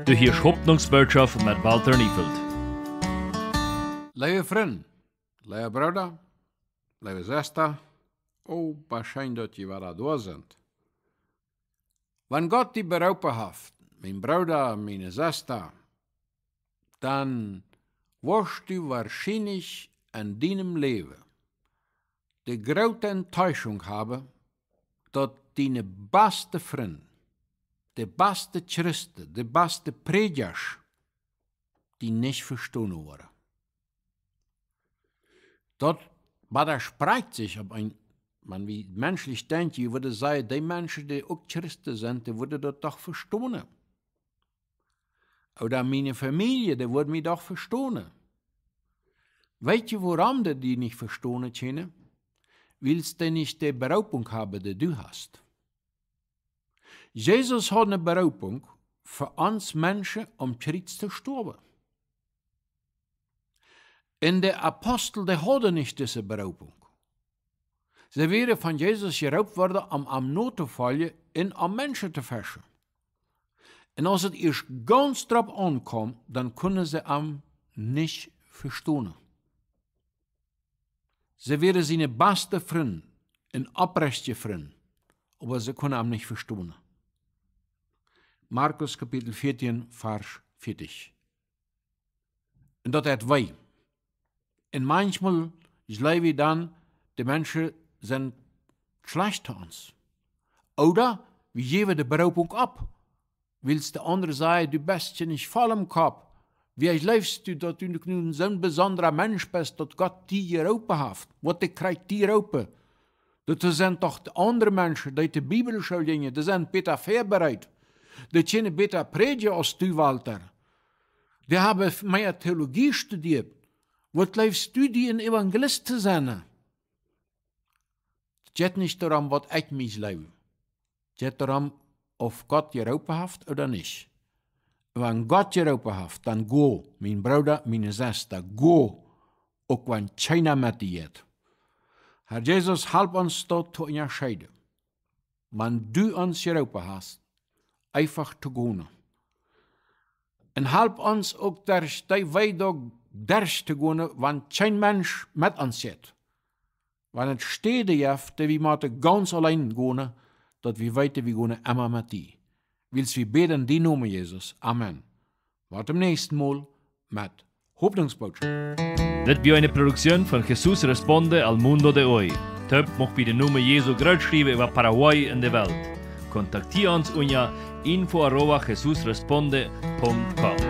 Du hörst Hoffnungs-Botschaft mit Walter Neufeld. Lieve vriend, lieve broeder, lieve zuster, schön, dass ihr wieder da sind. Wenn Gott die berufen hat, mein Bruder, meine Schwester, dann wirst du wahrscheinlich in deinem Leben die große Enttäuschung haben, dass deine beste Freunde, die beste Christen, die beste Predigers, die nicht verstanden wurden. Dort, was spricht sich, ob man wie menschlich denkt, ich würde sagen, die Menschen, die auch Christen sind, die würden das doch verstehen. Oder meine Familie, die würde mich doch verstehen. Weißt du, warum die nicht verstehen können? Willst du nicht die Berufung haben, die du hast? Jesus hat eine Berufung für uns Menschen, um Kreuz zu sterben. Und der Apostel, der hatte nicht diese Berufung. Sie wären von Jesus geraubt worden, um am Not zu fallen und am Menschen zu fischen. Und als es erst ganz drauf ankommt, dann können sie am nicht verstehen. Sie wären seine beste Freund, ein abrechte Freund, aber sie können am nicht verstehen. Markus Kapitel 14, Vers 40. Und das hat weh. Und manchmal sehen wir dann, die Menschen sind schlecht zu uns. Oder wir geben die Berufung ab. Willst der andere sagen, du bist ja nicht voll im Kopf. Wie lebst du, dass du nun so ein besonderer Mensch bist, dass Gott die gerufen hat? Was kriegt die gerufen? Das sind doch die anderen Menschen, die die Bibelschule gehen, die sind besser vorbereitet. Die können besser predigen als du, Walter. Die haben mehr Theologie studiert. Was lebst du, die ein Evangelist zu sein? Es geht nicht darum, was ich mich lebe. Es geht darum, ob Gott gerufen hat oder nicht. Wenn Gott gerufen hat, dann go, mein Bruder, meine Schwester, go, auch wenn keiner mit dir geht. Herr Jesus, help uns dort zu unterscheiden. Wenn du uns gerufen hast, einfach zu gehen. Und help uns auch durch die Weg durch zu gehen, wenn kein Mensch mit uns geht. Wenn es steht, dass wir müssen ganz allein gehen, dass wir weiter, wir gehen immer mit dir. Willst wir beten, die Namen Jesus. Amen. Warte am nächsten Mal mit Hoffnungs-Botschaft. Das war eine Produktion von Jesus Responde al Mundo de Hoy. Töp mocht bei den Namen Jesu groß schreiben über Paraguay in der Welt. Kontaktiere uns unter info@jesusresponde.com.